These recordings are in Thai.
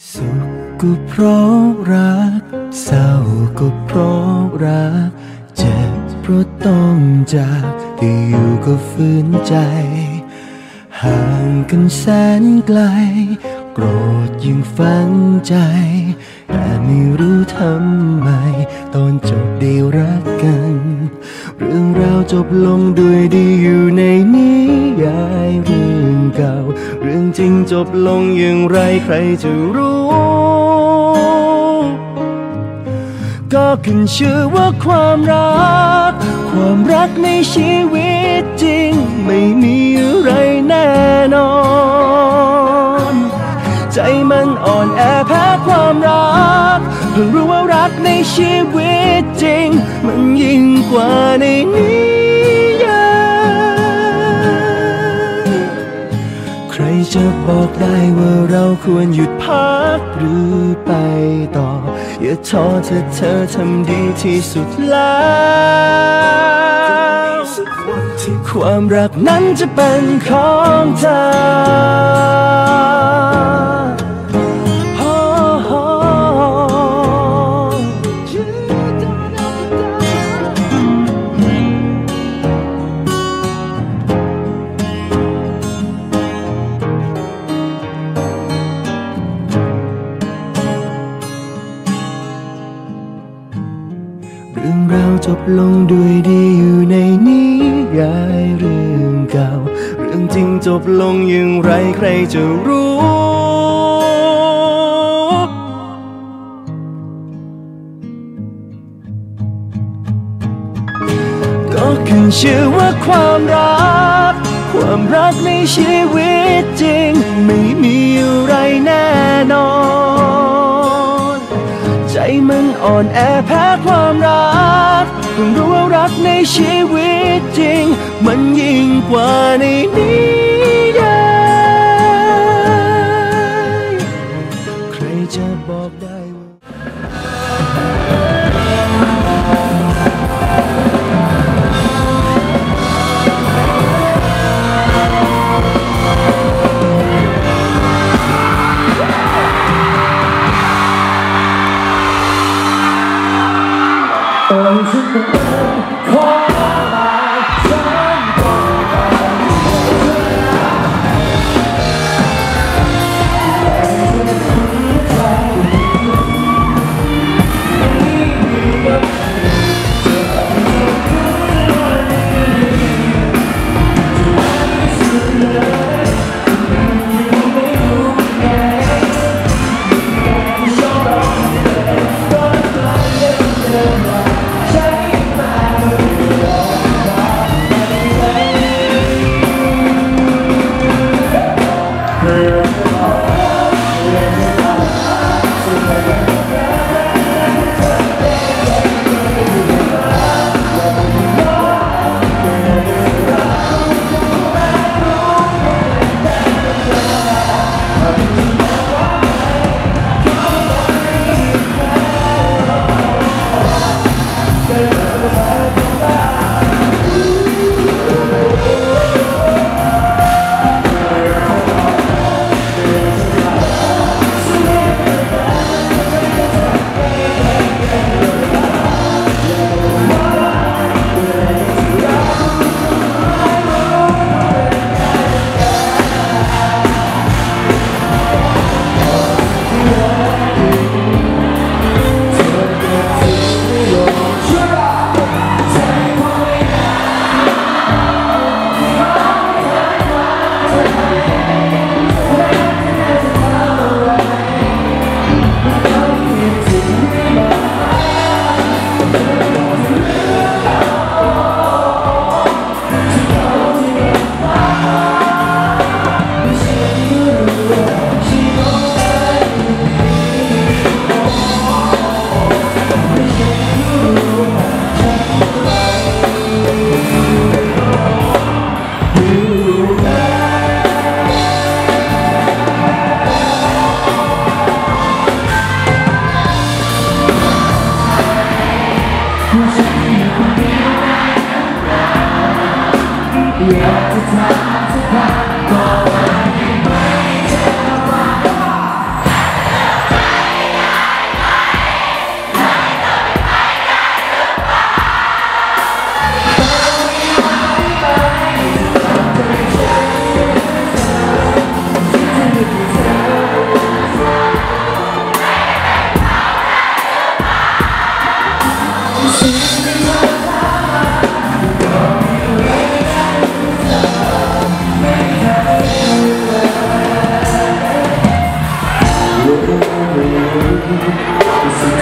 สุขก็เพราะรักเศร้าก็เพราะรักเจ็บเพราะต้องจากแต่อยู่ก็ฝืนใจห่างกันแสนไกลโกรธยิ่งฝังใจแต่ไม่รู้ทำไมตอนจบได้รักกันเรื่องราวจบลงด้วยดีอยู่ในนิยายเรื่องเก่าเรื่องจริงจบลงอย่างไรใครจะรู้ก็ขึ้นชื่อว่าความรักในชีวิตจริงไม่มีอะไรแน่นอนใจมันอ่อนแอแพ้ความรักเพิ่งรู้ว่ารักในชีวิตจริงมันยิ่งกว่าในนิยายใครจะบอกได้ว่าเราควรหยุดพักหรือไปต่ออย่าท้อเธอทำดีที่สุดแล้วความรักนั้นจะเป็นของเธอเรื่องราวจบลงด้วยดีอยู่ในนิยายเรื่องเก่าเรื่องจริงจบลงอย่างไรใครจะรู้ก็ขึ้นชื่อว่าความรักในชีวิตจริงไม่มีอะไรแน่นอนใจมันอ่อนแอแพ้ความรักเพิ่งรู้ว่ารักในชีวิตจริงมันยิ่งกว่าในนิยายใครจะบอกได้ว่าฉันเป็นความหมายฉันก็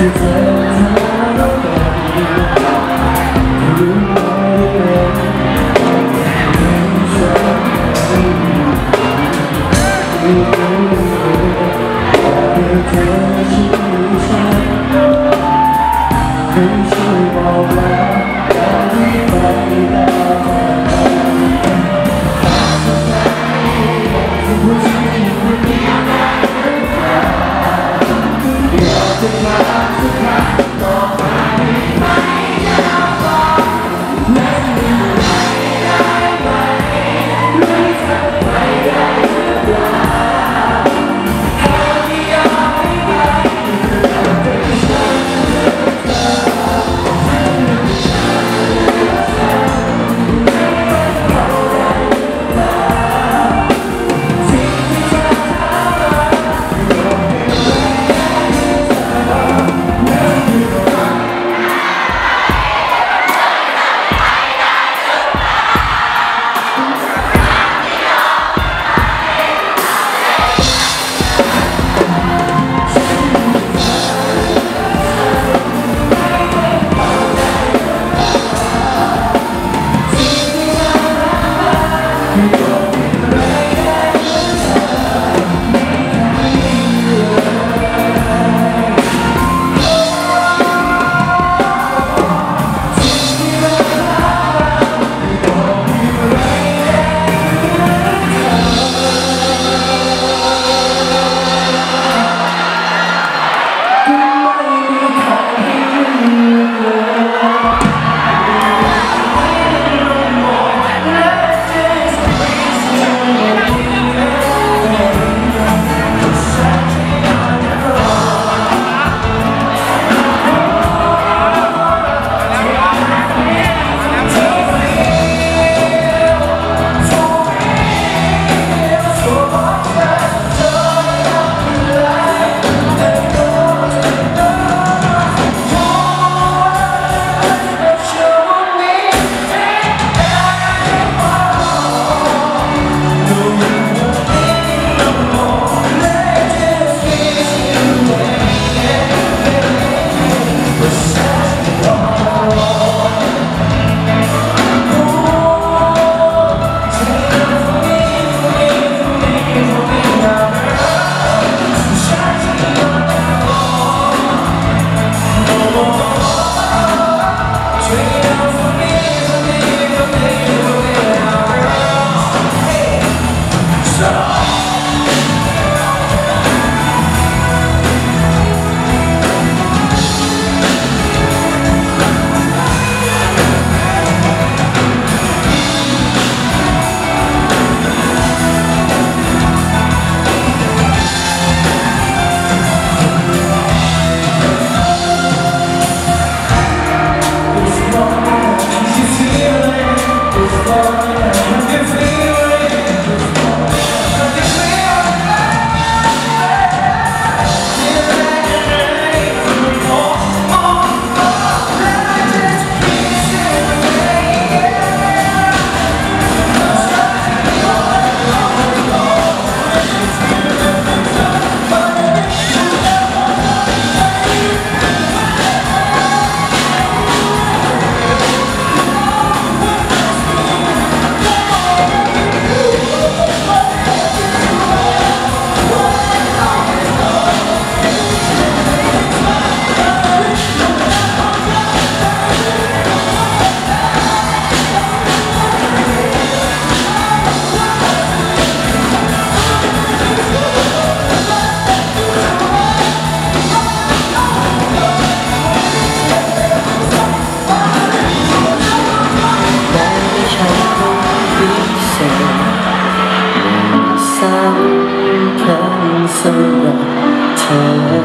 สำหรับเธอ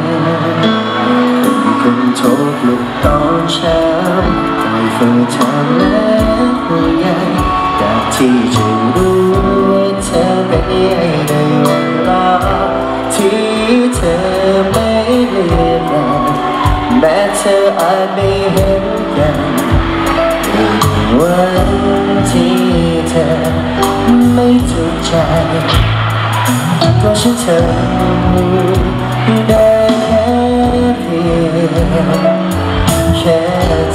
คนโทรปลุกตอนเช้าคอยฟังถามและห่วงใยอยากที่จะรู้ว่าเธอเป็นยังไงในวันรอที่เธอไม่เลือนลางแม้เธออาจไม่เห็นกันในวันที่เธอไม่ถูกใจก็ฉันเธอได้แค่เพียง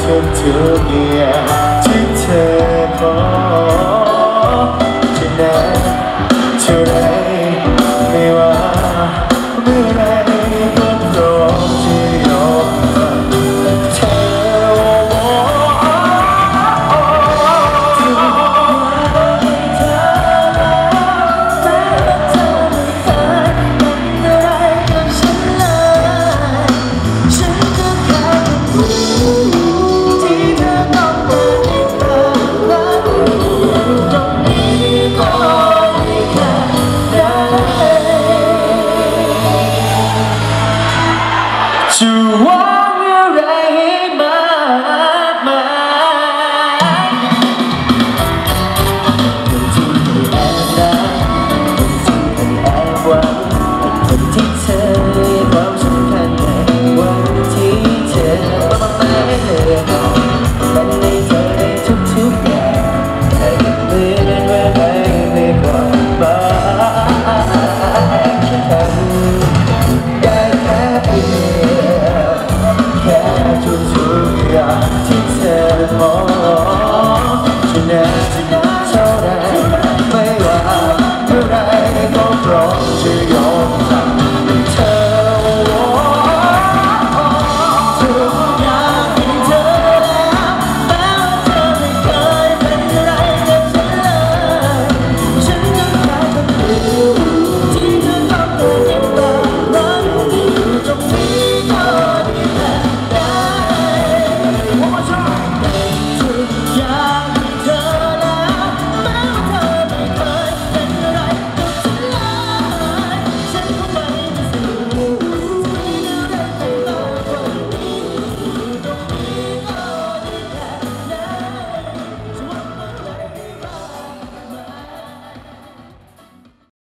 ทุกอย่างที่เธอขอจะนานเท่าไรไม่ว่าเมื่อไรก็พร้อมจะยอมเธอto